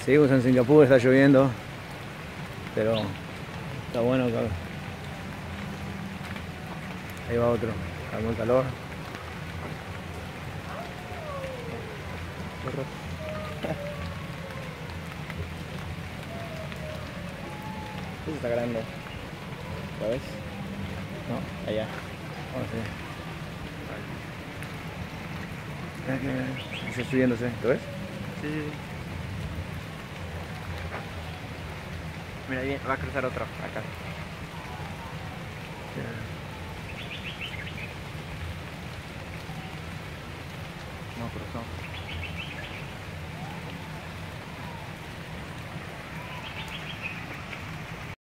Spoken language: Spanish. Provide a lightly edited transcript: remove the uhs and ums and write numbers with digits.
Seguimos en Singapur, está lloviendo, pero está bueno acá. Ahí va otro, calmó el calor. Ese está grande. ¿Lo ves? No, allá. Vamos a ver. Está subiéndose, ¿lo ves? Sí, sí, sí. Mira, ahí va a cruzar otro, acá. No cruzó.